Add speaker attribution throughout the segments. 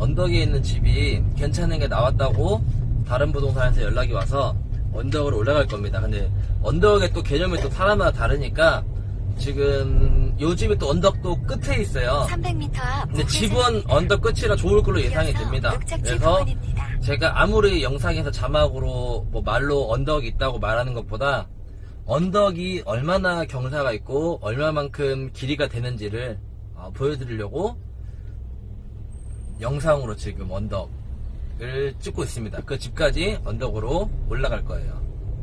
Speaker 1: 언덕에 있는 집이 괜찮은 게 나왔다고 다른 부동산에서 연락이 와서 언덕으로 올라갈 겁니다. 근데 언덕의 또 개념이 또 사람마다 다르니까 지금 요 집이 또 언덕도 끝에 있어요.
Speaker 2: 300m 앞.
Speaker 1: 근데 집은 언덕 끝이라 좋을 걸로 예상이 됩니다. 그래서 제가 아무리 영상에서 자막으로 뭐 말로 언덕이 있다고 말하는 것보다 언덕이 얼마나 경사가 있고 얼마만큼 길이가 되는지를 보여드리려고 영상으로 지금 언덕을 찍고 있습니다. 그 집까지 언덕으로 올라갈 거예요.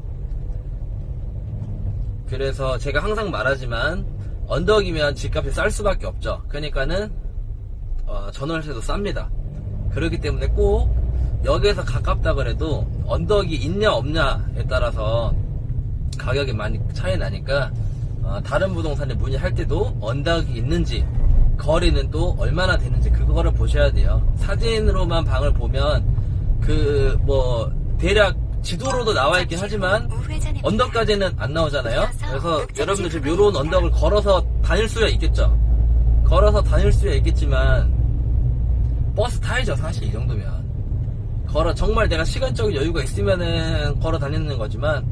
Speaker 1: 그래서 제가 항상 말하지만 언덕이면 집값이 쌀 수밖에 없죠. 그러니까는 전월세도 쌉니다. 그렇기 때문에 꼭 여기에서 가깝다 그래도 언덕이 있냐 없냐에 따라서 가격이 많이 차이 나니까 다른 부동산에 문의할 때도 언덕이 있는지 거리는 또 얼마나 되는지 그거를 보셔야 돼요. 사진으로만 방을 보면 그 뭐 대략 지도로도 나와 있긴 하지만 언덕까지는 안 나오잖아요. 그래서 여러분들 지금 요런 언덕을 걸어서 다닐 수야 있겠죠. 걸어서 다닐 수야 있겠지만 버스 타야죠. 사실 이 정도면 정말 내가 시간적 여유가 있으면은 걸어 다니는 거지만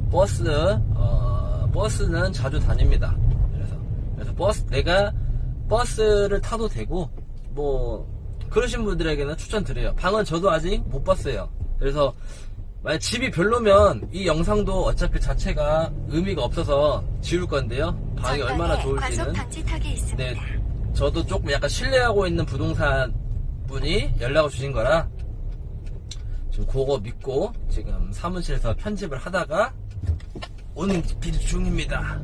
Speaker 1: 버스는 자주 다닙니다. 그래서 내가 버스를 타도 되고 뭐 그러신 분들에게는 추천드려요. 방은 저도 아직 못 봤어요. 그래서 만약 집이 별로면 이 영상도 어차피 자체가 의미가 없어서 지울 건데요. 방이 얼마나 좋을지는. 네, 저도 조금 약간 신뢰하고 있는 부동산 분이 연락을 주신 거라 지금 그거 믿고 지금 사무실에서 편집을 하다가 오는 길 중입니다.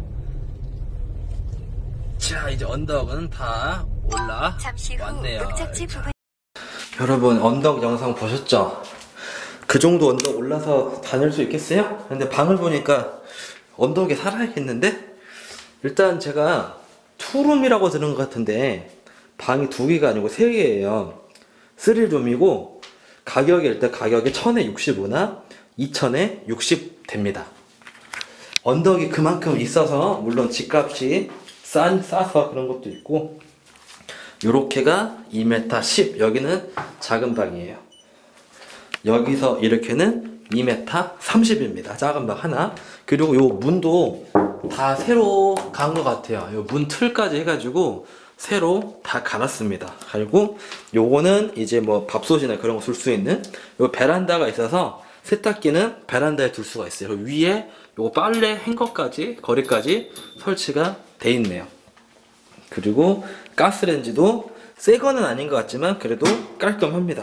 Speaker 1: 자, 이제 언덕은 다 올라왔네요. 여러분, 언덕 영상 보셨죠? 그 정도 언덕 올라서 다닐 수 있겠어요? 근데 방을 보니까 언덕에 살아야겠는데? 일단 제가 투룸이라고 들은 것 같은데 방이 2개가 아니고 3개예요. 3룸이고 일단 가격이 1000에 65나 2000에 60 됩니다. 언덕이 그만큼 있어서 물론 집값이 싸서 그런 것도 있고 요렇게가 2m 10 여기는 작은 방이에요. 여기서 이렇게는 2m 30입니다. 작은 방 하나. 그리고 요 문도 다 새로 간 것 같아요. 요 문 틀까지 해가지고 새로 다 갈았습니다. 그리고 요거는 이제 뭐 밥솥이나 그런 거 둘 수 있는 요 베란다가 있어서 세탁기는 베란다에 둘 수가 있어요. 위에 요거 빨래 행거까지 거리까지 설치가 돼 있네요. 그리고 가스레인지도 새 거는 아닌 것 같지만 그래도 깔끔합니다.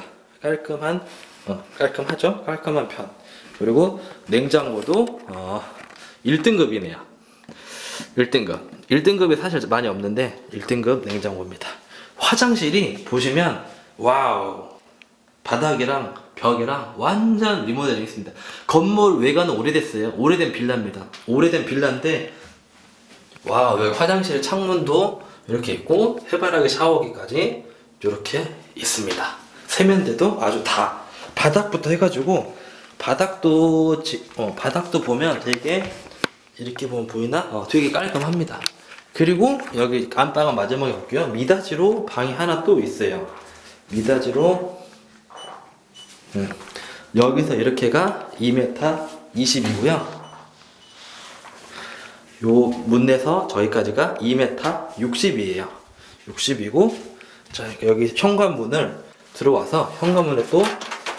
Speaker 1: 깔끔하죠? 깔끔한 편. 그리고 냉장고도 1등급이네요. 1등급이 사실 많이 없는데 1등급 냉장고입니다. 화장실이 보시면 와우, 바닥이랑 벽이랑 완전 리모델링 했습니다. 건물 외관은 오래됐어요. 오래된 빌라입니다. 오래된 빌라인데 와우, 여기 화장실 창문도 이렇게 있고 해바라기 샤워기까지 이렇게 있습니다. 세면대도 아주 다 바닥부터 해가지고 바닥도 보면 되게 이렇게 보면 보이나? 되게 깔끔합니다. 그리고 여기 안방은 마지막에 볼게요. 미닫이로 방이 하나 또 있어요. 미닫이로 여기서 이렇게가 2m 20이고요. 요 문에서 저기까지가 2m 60이에요. 60이고 자, 여기 현관문을 들어와서 현관문에 또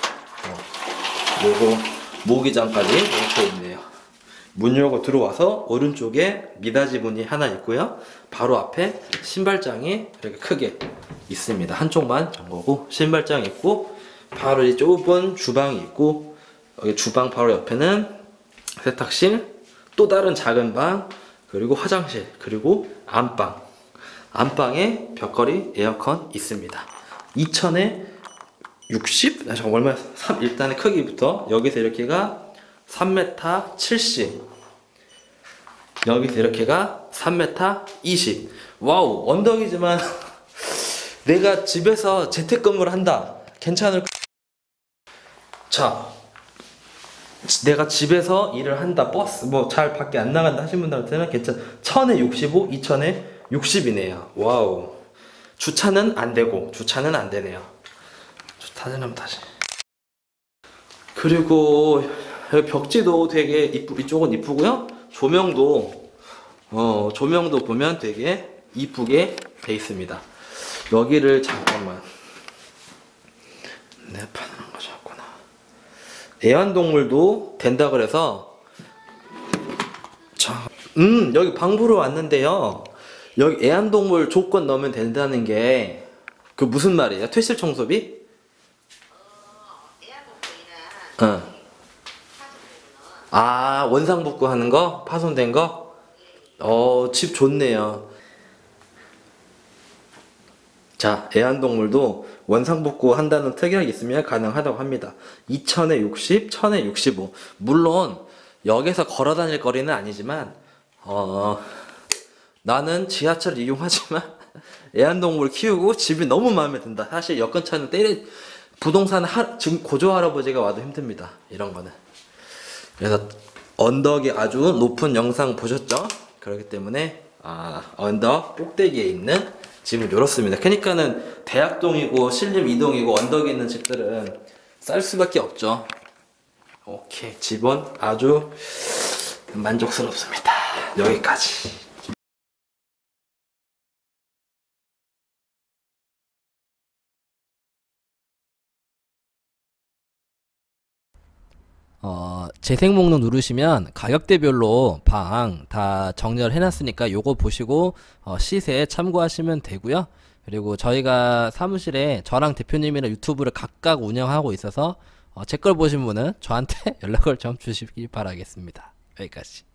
Speaker 1: 요거 모기장까지 이렇게 있네요. 문 열고 들어와서 오른쪽에 미닫이 문이 하나 있고요. 바로 앞에 신발장이 이렇게 크게 있습니다. 한쪽만 잠그고 신발장 있고 바로 이 좁은 주방이 있고 여기 주방 바로 옆에는 세탁실, 또 다른 작은 방, 그리고 화장실, 그리고 안방. 안방에 벽걸이 에어컨 있습니다. 2000에 60? 일단의 크기부터 여기서 이렇게가 3m 70, 여기서 이렇게가 3m 20. 와우, 언덕이지만 내가 집에서 재택근무를 한다, 괜찮을. 자, 내가 집에서 일을 한다, 버스 뭐 잘 밖에 안 나간다 하신 분들한테는 괜찮. 1000에 65, 2000에 60이네요. 와우. 주차는 안 되고, 주차는 안 되네요. 다 지나면 다시. 그리고 여기 벽지도 되게 이쪽은 이쁘고요. 조명도 조명도 보면 되게 이쁘게 돼 있습니다. 여기를 잠깐만 내 파는 거 잡구나. 애완동물도 된다 그래서 자, 여기 방 보러 왔는데요. 여기 애완동물 조건 넣으면 된다는 게 그 무슨 말이에요? 퇴실 청소비? 아, 원상복구 하는 거? 파손된 거? 집 좋네요. 자, 애완동물도 원상복구 한다는 특약이 있으면 가능하다고 합니다. 2,000에 60, 1,000에 65. 물론 역에서 걸어 다닐 거리는 아니지만 나는 지하철을 이용하지만 애완동물 키우고 집이 너무 마음에 든다. 사실 역 근처는 부동산 지금 고조 할아버지가 와도 힘듭니다. 이런 거는. 그래서 언덕이 아주 높은 영상 보셨죠? 그렇기 때문에 언덕 꼭대기에 있는 집은 이렇습니다. 그러니까는 대학동이고 신림 이동이고 언덕에 있는 집들은 쌀 수밖에 없죠. 오케이, 집은 아주 만족스럽습니다. 여기까지. 재생 목록 누르시면 가격대별로 방 다 정렬 해놨으니까 요거 보시고 시세 참고하시면 되고요. 그리고 저희가 사무실에 저랑 대표님이랑 유튜브를 각각 운영하고 있어서 제 걸 보신 분은 저한테 연락을 좀 주시기 바라겠습니다. 여기까지.